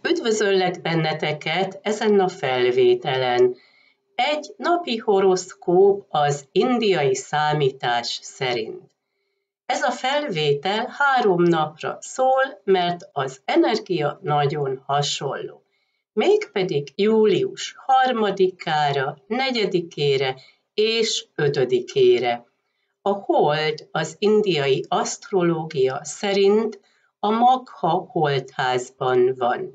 Üdvözöllek benneteket ezen a felvételen. Egy napi horoszkóp az indiai számítás szerint. Ez a felvétel 3 napra szól, mert az energia nagyon hasonló. Mégpedig július 3-ára, 4-ére és 5-ére. A hold az indiai asztrológia szerint a Magha holdházban van.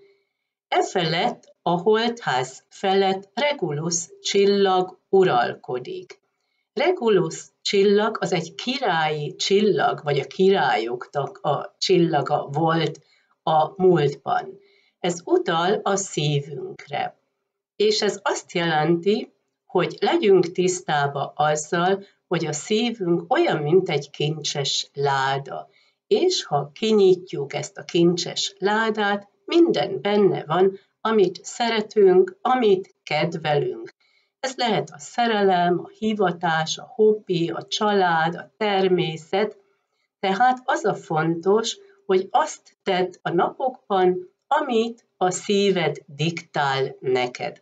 Efelett a holdház felett Regulus csillag uralkodik. Regulus csillag az egy királyi csillag, vagy a királyoknak a csillaga volt a múltban. Ez utal a szívünkre. És ez azt jelenti, hogy legyünk tisztába azzal, hogy a szívünk olyan, mint egy kincses láda. És ha kinyitjuk ezt a kincses ládát, minden benne van, amit szeretünk, amit kedvelünk. Ez lehet a szerelem, a hivatás, a hobbi, a család, a természet. Tehát az a fontos, hogy azt tedd a napokban, amit a szíved diktál neked.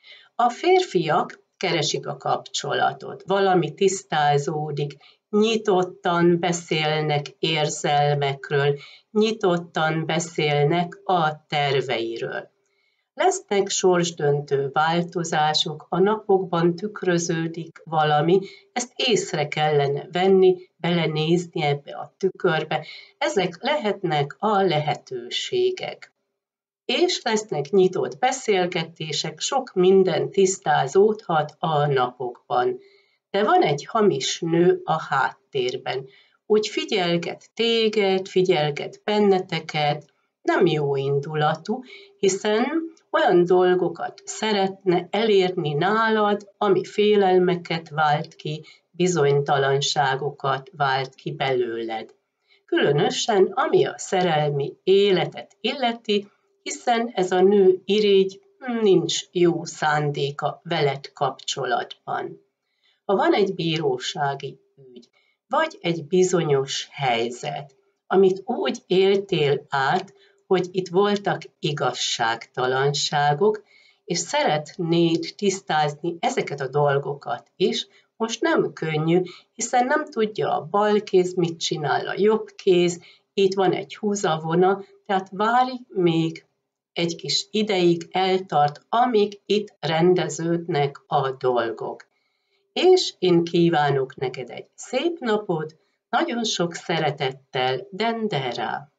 A férfiak keresik a kapcsolatot, valami tisztázódik, nyitottan beszélnek érzelmekről, nyitottan beszélnek a terveiről. Lesznek sorsdöntő változások, a napokban tükröződik valami, ezt észre kellene venni, belenézni ebbe a tükörbe, ezek lehetnek a lehetőségek. És lesznek nyitott beszélgetések, sok minden tisztázódhat a napokban. De van egy hamis nő a háttérben, úgy figyelget téged, figyelget benneteket, nem jó indulatú, hiszen olyan dolgokat szeretne elérni nálad, ami félelmeket vált ki, bizonytalanságokat vált ki belőled. Különösen, ami a szerelmi életet illeti, hiszen ez a nő irigy, nincs jó szándéka veled kapcsolatban. Ha van egy bírósági ügy, vagy egy bizonyos helyzet, amit úgy éltél át, hogy itt voltak igazságtalanságok, és szeretnéd tisztázni ezeket a dolgokat is, most nem könnyű, hiszen nem tudja a bal kéz, mit csinál a jobb kéz, itt van egy húzavona, tehát várj még egy kis ideig, eltart, amíg itt rendeződnek a dolgok. És én kívánok neked egy szép napot, nagyon sok szeretettel, Dendera!